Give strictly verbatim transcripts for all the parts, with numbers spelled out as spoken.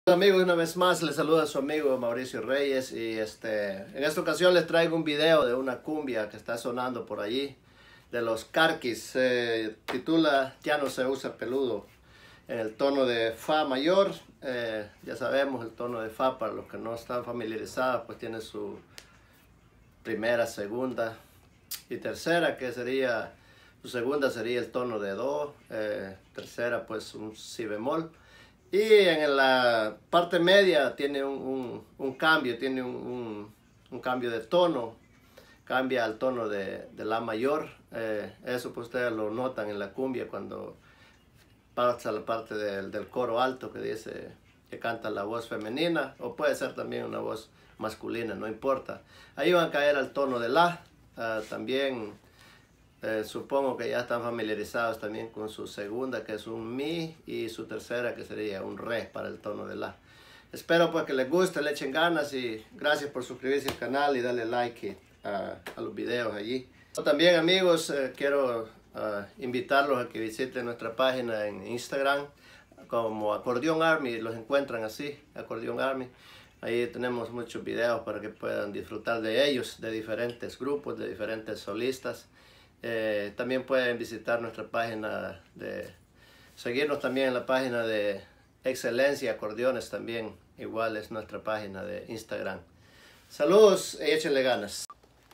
Amigos, una vez más les saluda a su amigo Mauricio Reyes y este, en esta ocasión les traigo un video de una cumbia que está sonando por allí de los Carquis. Se titula Ya no se usa peludo, en el tono de Fa mayor. Eh, ya sabemos, el tono de Fa, para los que no están familiarizados, pues tiene su primera, segunda y tercera, que sería, su segunda sería el tono de Do, eh, tercera pues un Si bemol. Y en la parte media tiene un, un, un cambio, tiene un, un, un cambio de tono, cambia al tono de, de La mayor. Eh, eso pues ustedes lo notan en la cumbia cuando pasa la parte del, del coro alto que dice que canta la voz femenina, o puede ser también una voz masculina, no importa. Ahí van a caer al tono de La. Uh, también Eh, supongo que ya están familiarizados también con su segunda, que es un Mi, y su tercera, que sería un Re para el tono de La. Espero pues que les guste, le echen ganas, y gracias por suscribirse al canal y darle like a, a los videos allí. También, amigos, eh, quiero uh, invitarlos a que visiten nuestra página en Instagram como Acordeón Army. Los encuentran así, Acordeón Army. Ahí tenemos muchos videos para que puedan disfrutar de ellos, de diferentes grupos, de diferentes solistas. Eh, también pueden visitar nuestra página, de seguirnos también en la página de Excelencia Acordeones, también igual es nuestra página de Instagram. Saludos y échenle ganas.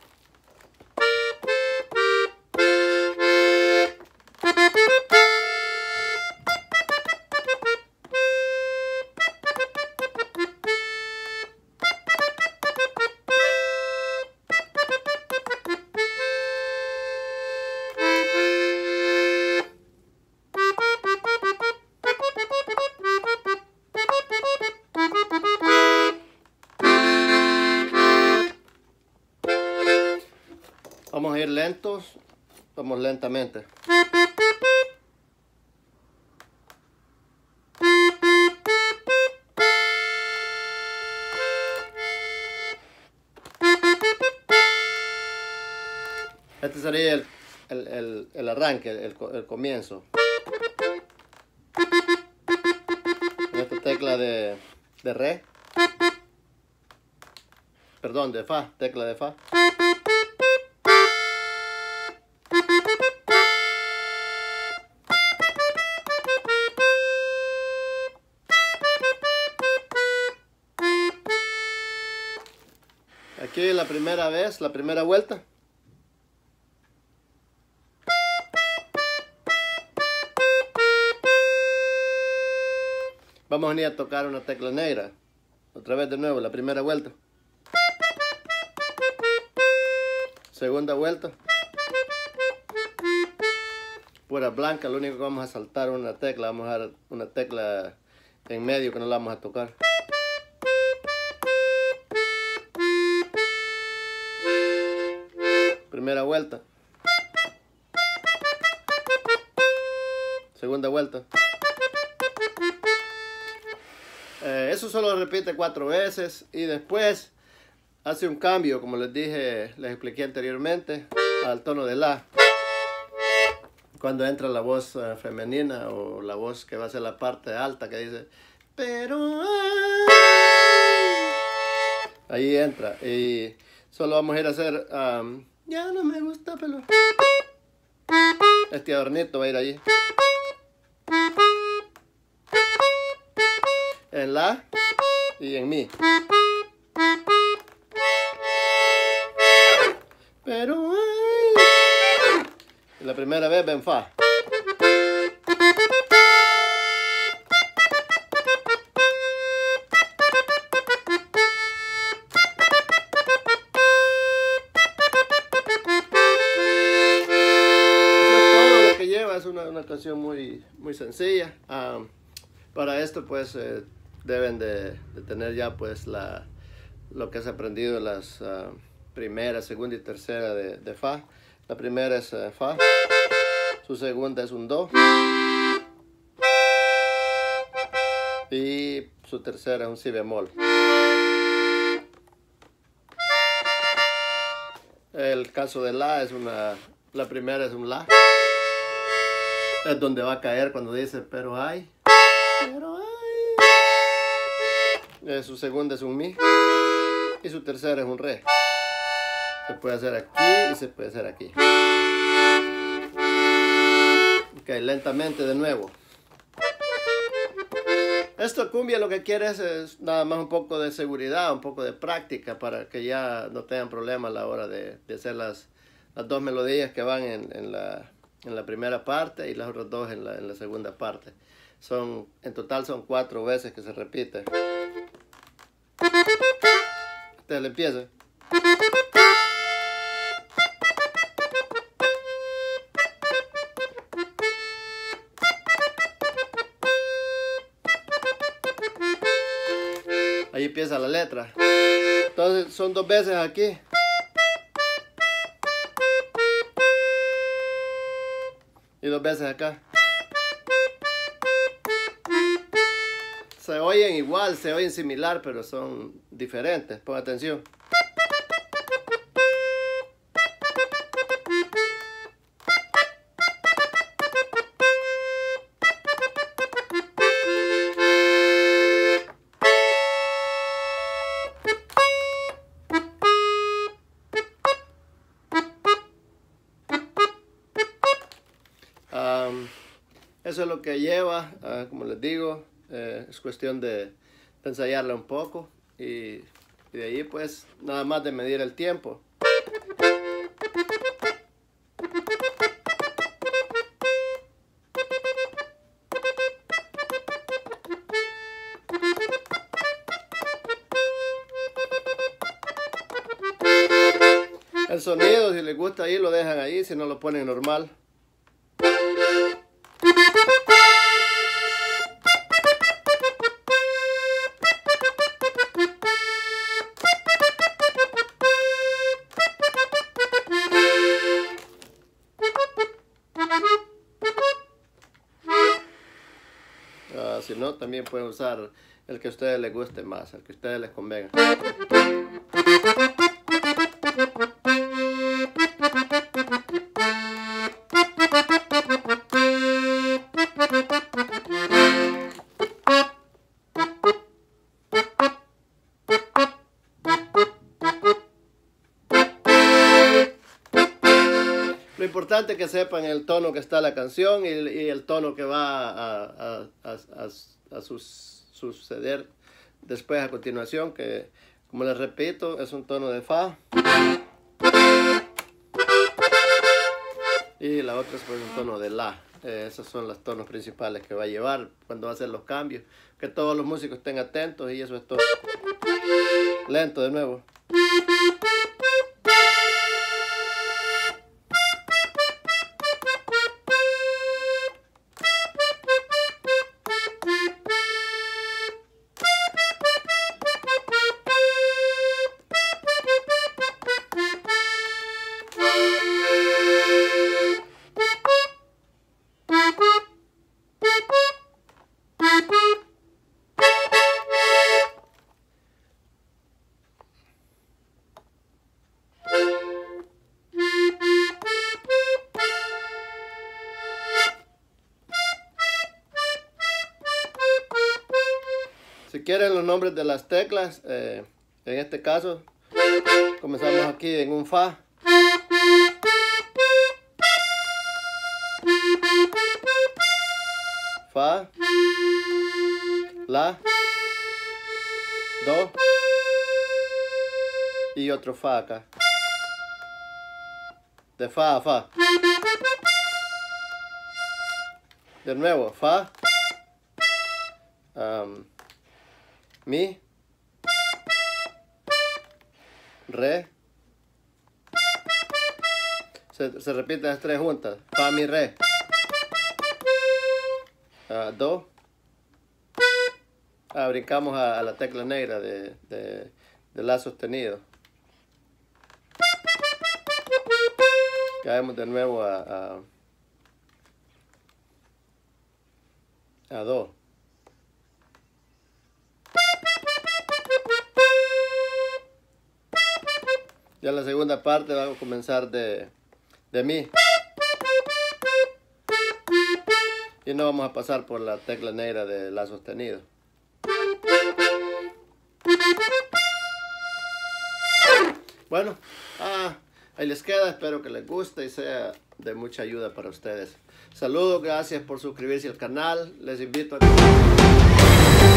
Vamos a ir lentos, vamos lentamente. Este sería el, el, el, el arranque, el, el comienzo. Esta tecla de, de Re. Perdón, de Fa, tecla de Fa. Aquí la primera vez, la primera vuelta. Vamos a ir a tocar una tecla negra. Otra vez de nuevo, la primera vuelta. Segunda vuelta. Pura blanca, lo único que vamos a saltar una tecla, vamos a dar una tecla en medio que no la vamos a tocar. Primera vuelta. Segunda vuelta. Eh, eso solo repite cuatro veces y después hace un cambio, como les dije, les expliqué anteriormente, al tono de La. Cuando entra la voz uh, femenina, o la voz que va a ser la parte alta, que dice pero ay. Ahí entra y solo vamos a ir a hacer um, ya no me gusta pelo. Este adornito va a ir allí. En La y en Mi. Pero ay. Y la primera vez en Fa. Es una, una canción muy, muy sencilla. Um, para esto pues eh, deben de, de tener ya pues la, lo que has aprendido en las uh, primera, segunda y tercera de, de Fa. La primera es uh, Fa, su segunda es un Do y su tercera es un Si bemol. El caso de La es una, la primera es un La. Es donde va a caer cuando dice pero ay, pero ay. Eh, su segunda es un mi. Y su tercera es un re. Se puede hacer aquí y se puede hacer aquí. Ok, lentamente de nuevo. Esto cumbia lo que quiere es, es nada más un poco de seguridad, un poco de práctica para que ya no tengan problemas a la hora de, de hacer las, las dos melodías que van en, en, la, en la primera parte y las otras dos en la, en la segunda parte. Son, en total son cuatro veces que se repite. Entonces le empieza. Ahí empieza la letra. Entonces son dos veces aquí. Y dos veces acá. Se oyen igual, se oyen similar, pero son diferentes. Pon atención. Um, eso es lo que lleva, uh, como les digo, eh, es cuestión de, de ensayarla un poco y, y de ahí pues nada más de medir el tiempo. El sonido, si les gusta ahí, lo dejan ahí, si no lo ponen normal. Uh, si no, también pueden usar el que a ustedes les guste más, el que a ustedes les convenga. Lo importante es que sepan el tono que está la canción y, y el tono que va a, a, a, a, a sus, suceder después a continuación, que como les repito es un tono de fa y la otra es pues un tono de la. Eh, esos son los tonos principales que va a llevar cuando va a hacer los cambios, que todos los músicos estén atentos y eso es todo. Lento de nuevo. Si quieren los nombres de las teclas, eh, en este caso, comenzamos aquí en un fa. Fa, la, do y otro fa acá. De fa a fa. De nuevo, fa, um, mi, re. Se, se repiten las tres juntas. Fa, mi, re. Uh, do. Ah, brincamos a, a la tecla negra de, de, de la sostenido. Caemos de nuevo a, a, a do. Ya la segunda parte vamos a comenzar de, de mi. Y no vamos a pasar por la tecla negra de la sostenido. Bueno, ah, ahí les queda, espero que les guste y sea de mucha ayuda para ustedes. Saludos, gracias por suscribirse al canal, les invito a...